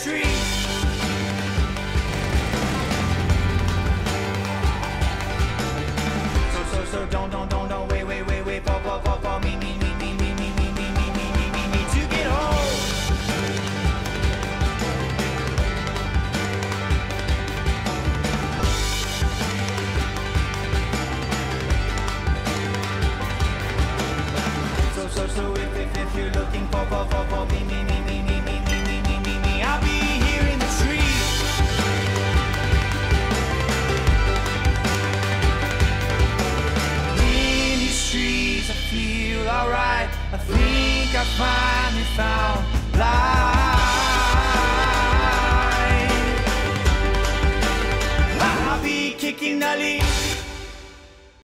trees. So don't wait for me to get home. So if you're looking for me, I'll be here in the trees. In these trees I feel alright. I think I finally found life. I'll be kicking the leaves.